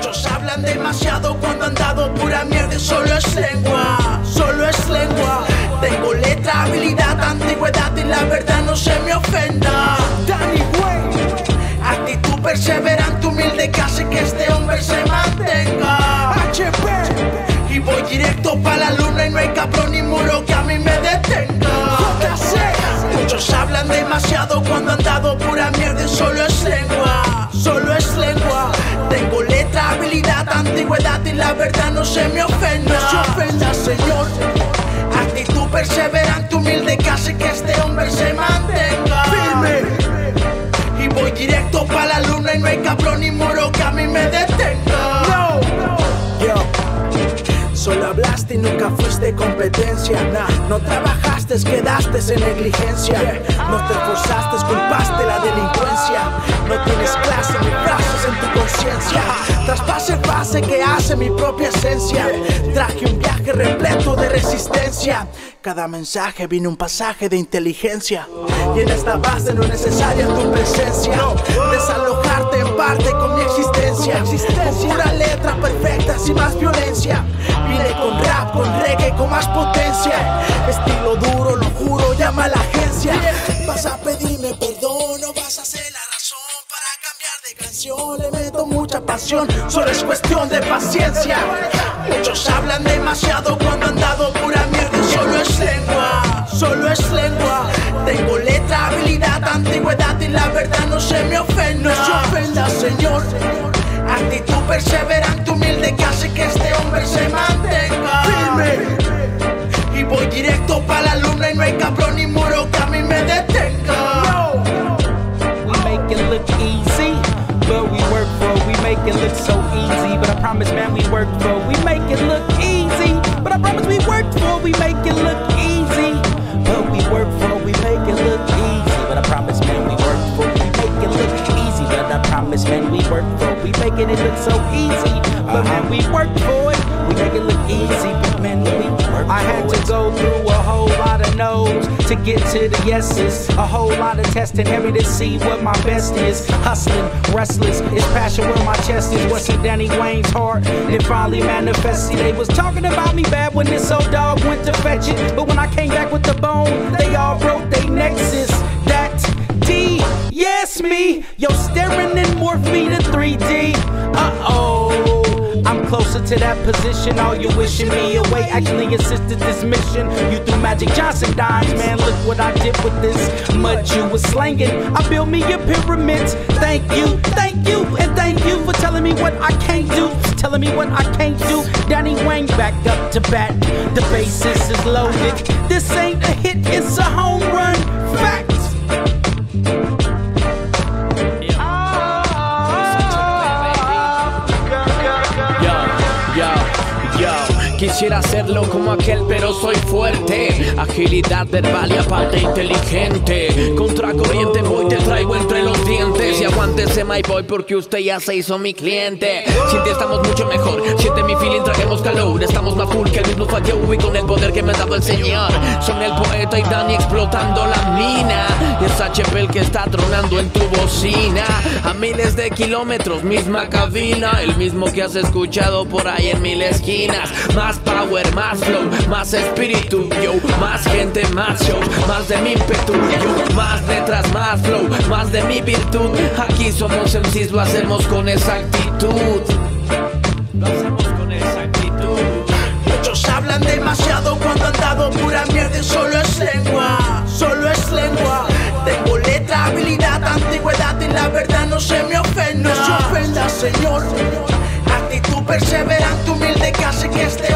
Muchos hablan demasiado cuando han dado pura mierda y solo es lengua, solo es lengua. Tengo letra, habilidad, antigüedad y la verdad no se me ofenda. Danny Way, actitud perseverante, humilde, que hace que este hombre se mantenga. HP, y voy directo pa' la luna y no hay cabrón ni muro que a mí me detenga. JC, muchos hablan demasiado cuando han dado pura mierda y solo es lengua, solo es lengua. Tengo letra, habilidad, antigüedad y la verdad no se me ofenda. No se ofenda, señor. Actitud perseverante, humilde, que hace que este hombre se mantenga firme. Y voy directo pa' la luna y no hay cabrón ni muro que a mí me detenga. No, yo. Solo hablaste y nunca fuiste competencia. No trabajaste, quedaste en negligencia. No te esforzaste, culpaste la delincuencia. No tienes clase ni frases en tu conciencia. Traspase fase que hace mi propia esencia. Traje un viaje repleto de resistencia. Cada mensaje viene un pasaje de inteligencia. Y en esta base no es necesaria tu presencia. Desalojarte en parte con mi existencia. Con pura letra perfecta, sin más violencia. Vine con rap, con reggae, con más potencia. Estilo duro, lo juro, llama a la agencia. Vas a pedirme perdón, no vas a ser la razón para cambiar de canción. Le meto mucha pasión, solo es cuestión de paciencia. Muchos hablan demasiado cuando han dado pura mierda y solo es lengua, solo es lengua. Tengo letra, habilidad, antigüedad y la verdad no se me ofenda. No se ofenda, señor. Actitud perseverante, humilde, que hace que este hombre se mantenga firme. Y voy directo pa' la luna y no hay cabrón ni muro que a mí me detenga. No. We make it look easy, but we work for it. We make it look so easy, but I promise, man, we work for it. We make it look easy, but I promise we work for it. We make it look easy, but we work for it. We make it look easy, but I promise, man, we work for it. We make it look easy, but I promise, man, we work for it. We making it look so easy, but man, we work for it. We make it look easy, but man, we work for it. I had to go through a whole lot of no's to get to the yeses. A whole lot of testing, heavy to see what my best is. Hustling, restless, it's passion where my chest is. What's in Danny Wayne's heart? It finally manifests. See, they was talking about me bad when this old dog went to fetch it, but when I came back with the bone, they all broke they nexus. That D, yes me, yo staring and morph me to 3D. Uh-oh, I'm closer to that position. All you wishing me away actually assisted this mission. You threw Magic Johnson dimes, man, look what I did with this mud you was slanging. I built me a pyramids. Thank you, and thank you for telling me what I can't do. Telling me what I can't do. Danny Wayne back up to bat. The basis is loaded. This ain't a hit, it's a home run. Facts. Quisiera hacerlo como aquel, pero soy fuerte. Agilidad verbal y aparte inteligente. Contracorriente voy, te traigo entre los dientes. Y aguántese my boy porque usted ya se hizo mi cliente. Siente estamos mucho mejor, siente mi feeling, traemos calor. Estamos más full que el mismo Fat Joe y con el poder que me ha dado el señor. Son el poeta y Danny explotando la mina. Y es HP el que está tronando en tu bocina. A miles de kilómetros, misma cabina. El mismo que has escuchado por ahí en mil esquinas. Más power, más flow, más espíritu, yo. Más gente, más shows, más de mi ímpetu, yo. Más letras, más flow, más de mi virtud. Aquí somos MCs, lo hacemos con esa actitud. Lo hacemos con esa actitud. Muchos hablan demasiado cuando han dado pura mierda y solo es lengua, solo es lengua. Tengo letra, habilidad, antigüedad y la verdad no se me ofenda. No se ofenda, señor. Actitud perseverante, humilde, que hace que este